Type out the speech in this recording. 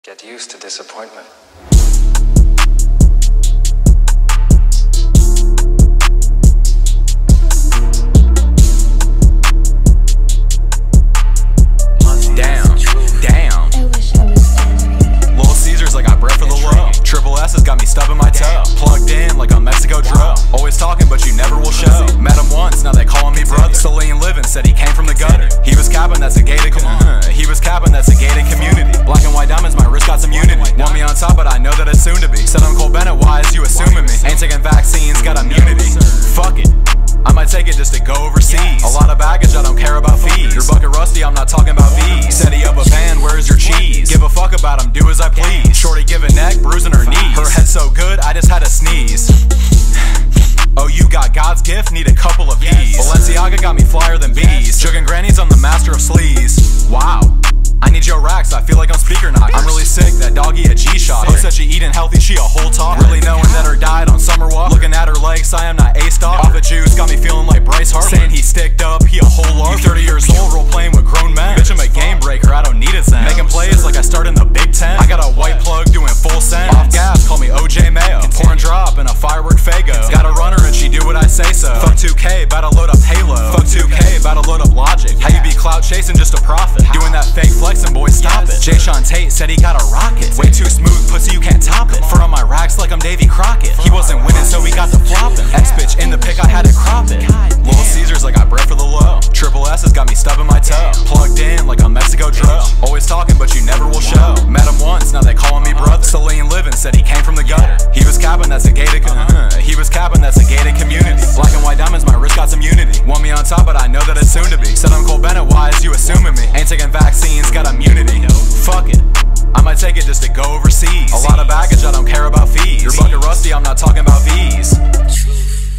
Get used to disappointment. Triple S has got me stubbing my toe. Plugged in like a Mexico drill. Always talking but you never will show. Met him once, now they calling me brother. Celine living said he came from the gutter. He was capping, that's a gated He was capping, that's a gated community. Black and white diamonds, my wrist got some unity. Want me on top but I know that it's soon to be. Said I'm Cole Bennett, why is you assuming me? Ain't taking vaccines, got immunity. Fuck it, I might take it just to go overseas. A lot of baggage, I don't care about fees. Your bucket rusty, I'm not talking about V's. Said he up a band, where's your cheese? Give a fuck about him, do as I please. Shorty giving neck, bruising her knees. Her head so good, I just had to sneeze. Oh, you got God's gift, need a couple of P's. Balenciaga got me flyer than bees. Jugging grannies, I'm the master of sleaze. Wow, I need your racks, I feel like I'm speaker knockers. I'm really sick, that doggy a G-shot. Who said she eating healthy, she a whole talk. Really knowing that her died on summer walk. Looking at her legs, I am not A-stock. Off the juice, got me feeling like Bryce Harper. Saying he sticked up, he a whole lark. You 30 years old, role playing with grown men. Bitch, I'm a game breaker, I don't need a zen. Making plays like I start in the Big Ten. I got a white plug doing full send. Off gas, call me OJ Mayo. Pouring drop in a firework Fago. Got a runner and she do what I say so. Fuck 2K, bout to load up Halo. Fuck 2K, bout to load up Logic. How you be clout chasing just a profit? Doing that fake flexing, boy, stop it. Jay Sean Tate said he got a rocket. Way too smooth, pussy, you can't top it. Front on my racks like I'm Davy Crockett. He wasn't winning, so he got the flopping. X-bitch in the pic, I had to crop it. Little Caesars, I got bread for the low. Triple S has got me stubbing my toe. Plugged in like a Mexico drill. Always talking, but you never will show. Met him once, now they calling me brother. Celine living said he came from the gutter. He was capping, that's a gated He was capping, that's a gated community. Black and white diamonds, my wrist got some unity. Want me on top, but I know that it's soon to be. Said I'm Cole Bennett, why is you assuming me? Ain't taking vaccines, got immunity. Fuck it, I might take it just to go overseas. A lot of baggage, I don't care about fees. Your bucket rusty, I'm not talking about V's.